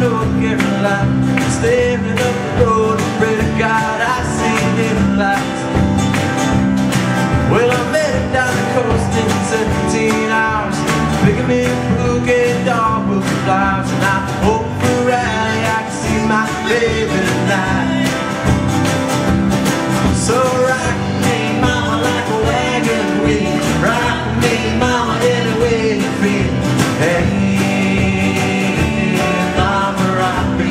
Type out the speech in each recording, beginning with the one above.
North Carolina, staring up the road, I pray to God I see little lights. Well, I made it down the coast in 17 hours, picking me a bouquet, dog with flowers, and I hope for rally I can see my baby tonight. So rock me, mama, like a wagon wheel. Rock me, mama, any way you feel. Hey, mama, rock me.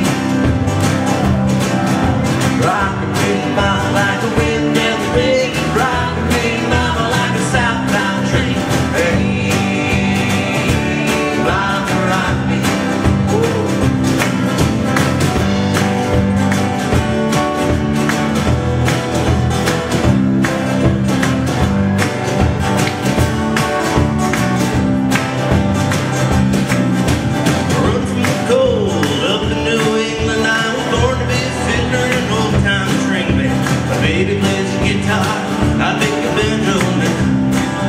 Rock me, mama, like the wind and the rain. Rock me, mama, like a southbound train. Hey, mama, rock me. Whoa. Baby plays the guitar, I make a banjo man.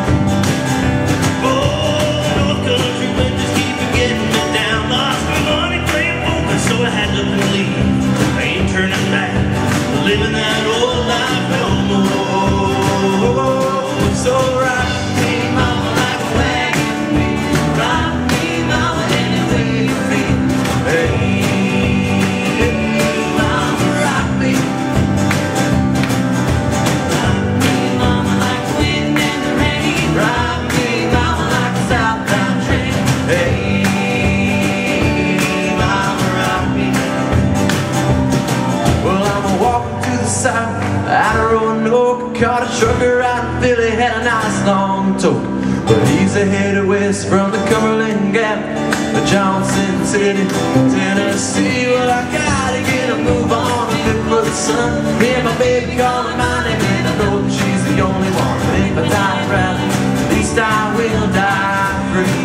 Oh, North Country winters keep getting me down. Lost my money playing poker, so I had to leave. I ain't turning back, living that old life no more. So rock me, mama, like a wagon wheel. Rock me, mama, any way you feel. Hey, mama, rock me. Out of Roanoke, caught a trucker out in Philly, had a nice long toke. But he's headed west from the Cumberland Gap to Johnson City, Tennessee. Well, I gotta get a move on, a fit for the sun. Me and my baby calling my name, and I know that she's the only one. If I die proud, at least I will die free.